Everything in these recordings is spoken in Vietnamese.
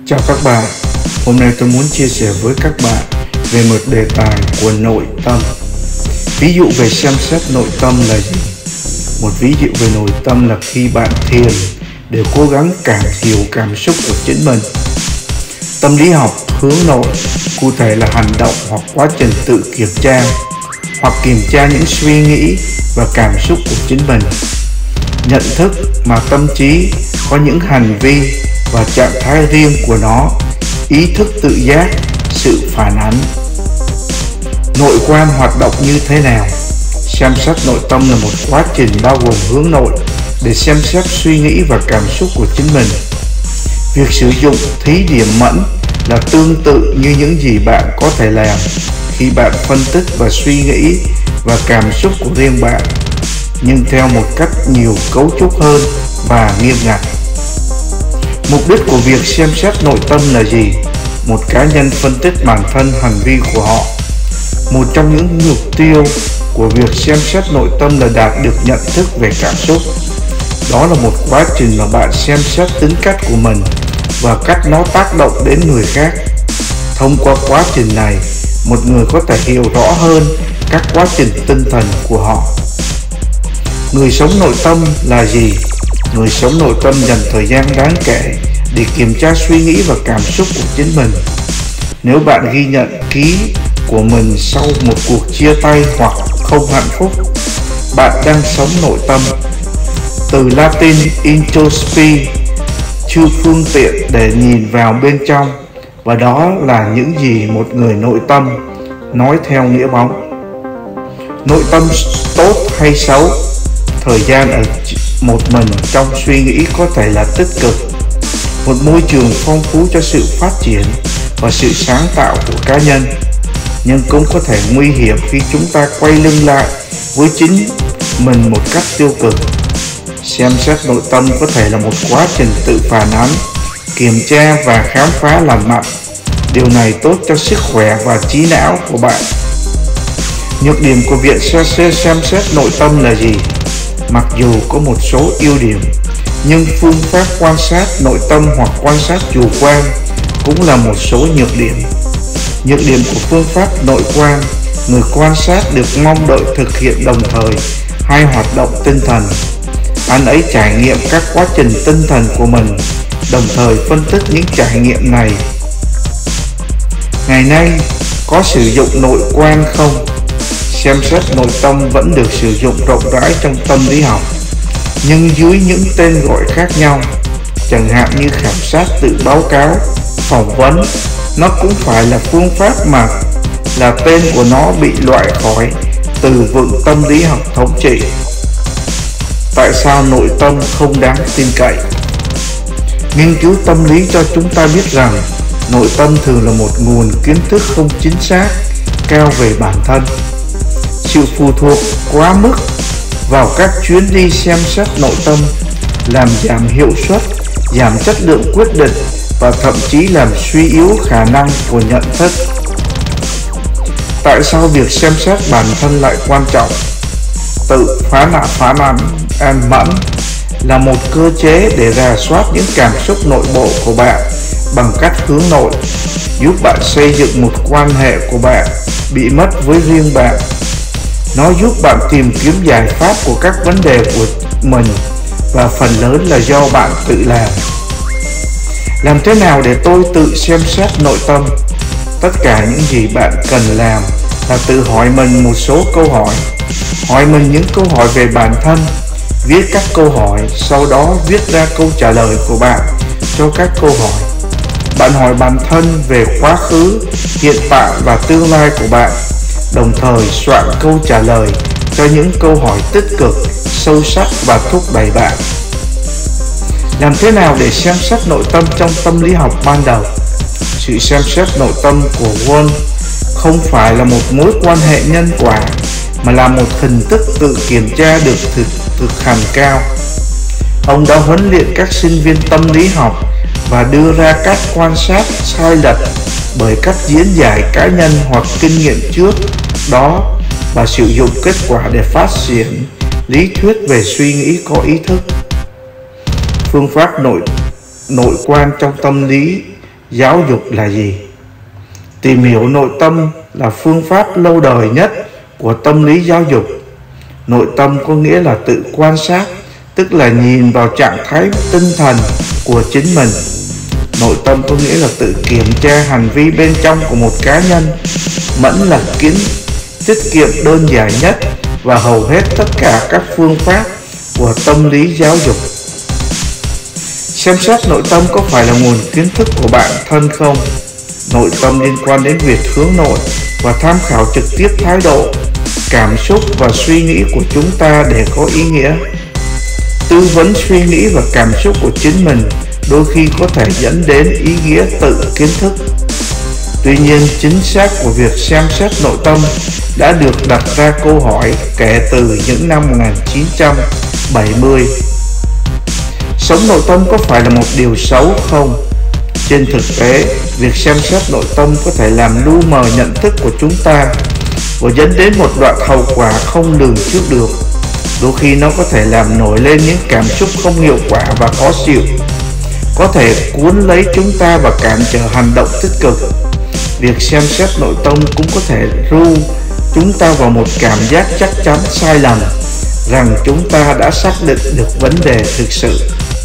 Chào các bạn, hôm nay tôi muốn chia sẻ với các bạn về một đề tài của nội tâm. Ví dụ về xem xét nội tâm là gì? Một ví dụ về nội tâm là khi bạn thiền để cố gắng cảm hiểu cảm xúc của chính mình. Tâm lý học hướng nội, cụ thể là hành động hoặc quá trình tự kiểm tra hoặc kiểm tra những suy nghĩ và cảm xúc của chính mình. Nhận thức mà tâm trí có những hành vi và trạng thái riêng của nó, ý thức tự giác, sự phản ánh. Nội quan hoạt động như thế nào? Xem xét nội tâm là một quá trình bao gồm hướng nội để xem xét suy nghĩ và cảm xúc của chính mình. Việc sử dụng thí điểm mẫn là tương tự như những gì bạn có thể làm khi bạn phân tích và suy nghĩ và cảm xúc của riêng bạn, nhưng theo một cách nhiều cấu trúc hơn và nghiêm ngặt. Mục đích của việc xem xét nội tâm là gì? Một cá nhân phân tích bản thân hành vi của họ. Một trong những mục tiêu của việc xem xét nội tâm là đạt được nhận thức về cảm xúc. Đó là một quá trình mà bạn xem xét tính cách của mình và cách nó tác động đến người khác. Thông qua quá trình này, một người có thể hiểu rõ hơn các quá trình tinh thần của họ. Người sống nội tâm là gì? Người sống nội tâm dành thời gian đáng kể để kiểm tra suy nghĩ và cảm xúc của chính mình. Nếu bạn ghi nhận ký của mình sau một cuộc chia tay hoặc không hạnh phúc, bạn đang sống nội tâm. Từ Latin introspe, chư phương tiện để nhìn vào bên trong, và đó là những gì một người nội tâm nói theo nghĩa bóng. Nội tâm tốt hay xấu? Thời gian ở một mình trong suy nghĩ có thể là tích cực, một môi trường phong phú cho sự phát triển và sự sáng tạo của cá nhân, nhưng cũng có thể nguy hiểm khi chúng ta quay lưng lại với chính mình một cách tiêu cực. Xem xét nội tâm có thể là một quá trình tự phản ánh, kiểm tra và khám phá lành mạnh. Điều này tốt cho sức khỏe và trí não của bạn. Nhược điểm của việc xem xét nội tâm là gì? Mặc dù có một số ưu điểm, nhưng phương pháp quan sát nội tâm hoặc quan sát chủ quan cũng là một số nhược điểm. Nhược điểm của phương pháp nội quan: người quan sát được mong đợi thực hiện đồng thời hai hoạt động tinh thần. Anh ấy trải nghiệm các quá trình tinh thần của mình, đồng thời phân tích những trải nghiệm này. Ngày nay, có sử dụng nội quan không? Xem xét nội tâm vẫn được sử dụng rộng rãi trong tâm lý học, nhưng dưới những tên gọi khác nhau, chẳng hạn như khảo sát tự báo cáo, phỏng vấn. Nó cũng phải là phương pháp mà là tên của nó bị loại khỏi từ vựng tâm lý học thống trị. Tại sao nội tâm không đáng tin cậy? Nghiên cứu tâm lý cho chúng ta biết rằng nội tâm thường là một nguồn kiến thức không chính xác cao về bản thân. Sự phụ thuộc quá mức vào các chuyến đi xem xét nội tâm làm giảm hiệu suất, giảm chất lượng quyết định và thậm chí làm suy yếu khả năng của nhận thức. Tại sao việc xem xét bản thân lại quan trọng? Tự phán ảnh mẫn là một cơ chế để rà soát những cảm xúc nội bộ của bạn bằng cách hướng nội, giúp bạn xây dựng một quan hệ của bạn bị mất với riêng bạn. Nó giúp bạn tìm kiếm giải pháp của các vấn đề của mình, và phần lớn là do bạn tự làm. Làm thế nào để tôi tự xem xét nội tâm? Tất cả những gì bạn cần làm là tự hỏi mình một số câu hỏi. Hỏi mình những câu hỏi về bản thân, viết các câu hỏi, sau đó viết ra câu trả lời của bạn cho các câu hỏi. Bạn hỏi bản thân về quá khứ, hiện tại và tương lai của bạn, đồng thời soạn câu trả lời cho những câu hỏi tích cực, sâu sắc và thúc đẩy bạn. Làm thế nào để xem xét nội tâm trong tâm lý học ban đầu? Sự xem xét nội tâm của Wundt không phải là một mối quan hệ nhân quả, mà là một hình thức tự kiểm tra được thực hành cao. Ông đã huấn luyện các sinh viên tâm lý học và đưa ra các quan sát sai lệch bởi cách diễn giải cá nhân hoặc kinh nghiệm trước đó, và sử dụng kết quả để phát triển lý thuyết về suy nghĩ có ý thức. Phương pháp nội quan trong tâm lý giáo dục là gì? Tìm hiểu nội tâm là phương pháp lâu đời nhất của tâm lý giáo dục. Nội tâm có nghĩa là tự quan sát, tức là nhìn vào trạng thái tinh thần của chính mình. Nội tâm có nghĩa là tự kiểm tra hành vi bên trong của một cá nhân. Mẫn là kiến tiết kiệm đơn giản nhất và hầu hết tất cả các phương pháp của tâm lý giáo dục. Xem xét nội tâm có phải là nguồn kiến thức của bản thân không? Nội tâm liên quan đến việc hướng nội và tham khảo trực tiếp thái độ, cảm xúc và suy nghĩ của chúng ta để có ý nghĩa. Tư vấn suy nghĩ và cảm xúc của chính mình đôi khi có thể dẫn đến ý nghĩa tự kiến thức. Tuy nhiên, chính xác của việc xem xét nội tâm đã được đặt ra câu hỏi kể từ những năm 1970. Sống nội tâm có phải là một điều xấu không? Trên thực tế, việc xem xét nội tâm có thể làm lu mờ nhận thức của chúng ta và dẫn đến một loạt hậu quả không lường trước được. Đôi khi nó có thể làm nổi lên những cảm xúc không hiệu quả và khó chịu, có thể cuốn lấy chúng ta và cản trở hành động tích cực. Việc xem xét nội tâm cũng có thể ru chúng ta vào một cảm giác chắc chắn sai lầm rằng chúng ta đã xác định được vấn đề thực sự.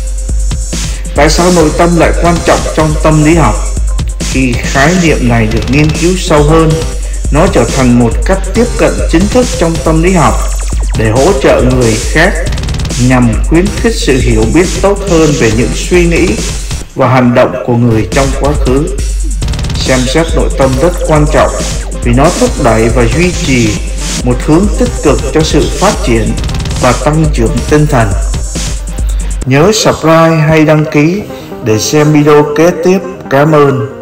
Tại sao nội tâm lại quan trọng trong tâm lý học? Khi khái niệm này được nghiên cứu sâu hơn, nó trở thành một cách tiếp cận chính thức trong tâm lý học để hỗ trợ người khác nhằm khuyến khích sự hiểu biết tốt hơn về những suy nghĩ và hành động của người trong quá khứ. Xem xét nội tâm rất quan trọng vì nó thúc đẩy và duy trì một hướng tích cực cho sự phát triển và tăng trưởng tinh thần. Nhớ subscribe hay đăng ký để xem video kế tiếp. Cảm ơn.